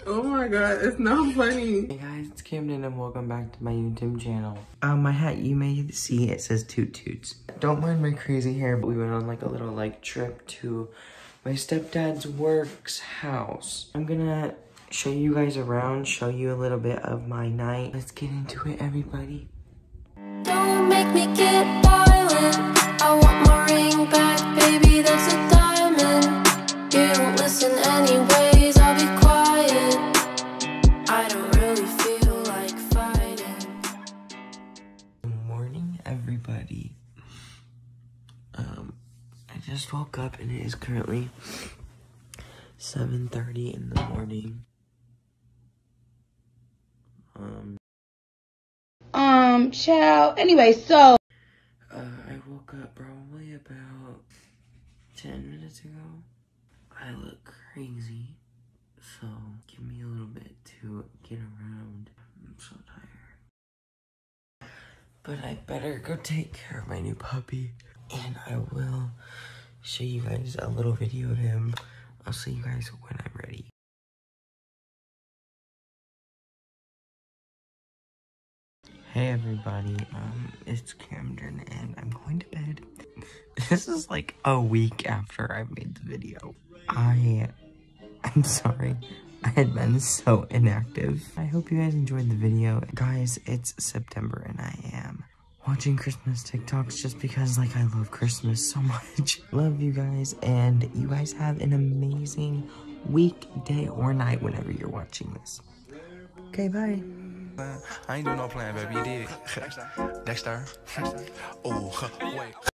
Oh my god, it's not funny. Hey guys, it's Camden and welcome back to my YouTube channel. My hat, you may see it says Toot Toots. Don't mind my crazy hair, but we went on like a little trip to my stepdad's work's house. I'm gonna show you guys around, show you a little bit of my night. Let's get into it, everybody. Don't make me get violent. I want my ring back, baby, that's a diamond. You don't listen anyways, I'll be quiet. I don't really feel like fighting. Good morning, everybody. I just woke up and it is currently 7:30 in the morning. Child. Anyway, so I woke up probably about 10 minutes ago. I look crazy, so give me a little bit to get around. I'm so tired. But I better go take care of my new puppy, and I will show you guys a little video of him. I'll see you guys when I'm ready. Hey everybody, it's Camden and I'm going to bed. This is like a week after I made the video. I'm sorry, I had been so inactive. I hope you guys enjoyed the video. Guys, it's September and I am watching Christmas TikToks just because like I love Christmas so much. Love you guys, and you guys have an amazing week, day, or night whenever you're watching this. Okay, bye. I ain't doing no plan, baby. You did. Dexter. Oh, wait.